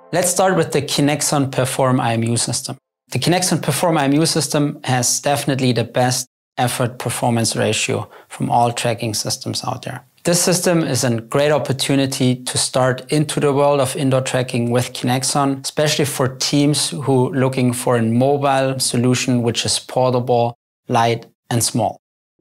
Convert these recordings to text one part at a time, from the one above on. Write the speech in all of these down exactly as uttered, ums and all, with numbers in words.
Let's start with the KINEXON Perform I M U system. The KINEXON Perform I M U system has definitely the best effort-performance ratio from all tracking systems out there. This system is a great opportunity to start into the world of indoor tracking with KINEXON, especially for teams who are looking for a mobile solution which is portable, light, and small.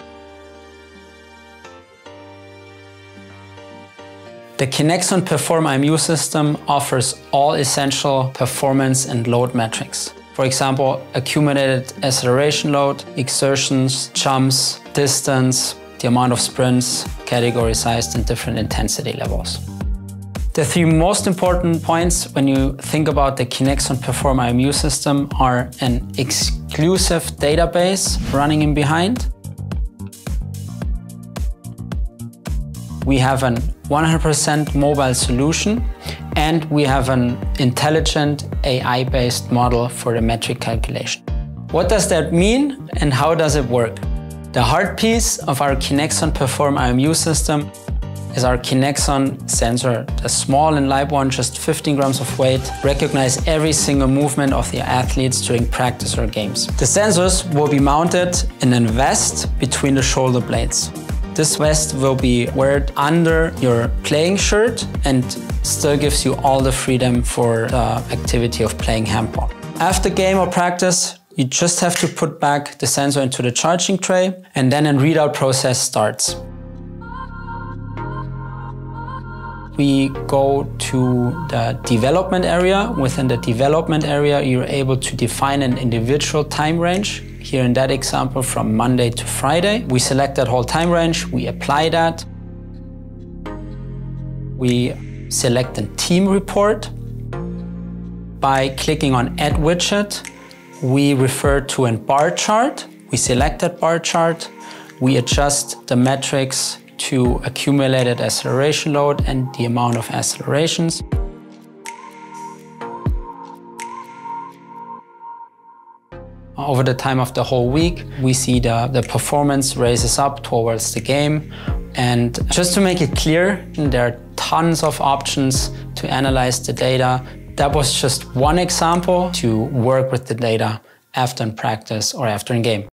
The KINEXON Perform I M U system offers all essential performance and load metrics. For example, accumulated acceleration load, exertions, jumps, distance, the amount of sprints, categorized in different intensity levels. The three most important points when you think about the KINEXON Perform I M U system are an exclusive database running in behind. We have an one hundred percent mobile solution, and we have an intelligent A I-based model for the metric calculation. What does that mean and how does it work? The heart piece of our KINEXON Perform I M U system is our KINEXON sensor. The small and light one, just fifteen grams of weight, recognize every single movement of the athletes during practice or games. The sensors will be mounted in a vest between the shoulder blades. This vest will be worn under your playing shirt and still gives you all the freedom for the activity of playing handball. After game or practice, you just have to put back the sensor into the charging tray, and then a readout process starts. We go to the development area. Within the development area, you're able to define an individual time range. Here in that example, from Monday to Friday. We select that whole time range, we apply that. We select a team report. By clicking on Add Widget, we refer to a bar chart. We select that bar chart. We adjust the metrics to accumulated acceleration load and the amount of accelerations. Over the time of the whole week, we see the, the performance raises up towards the game. And just to make it clear, there are tons of options to analyze the data. That was just one example to work with the data after in practice or after in game.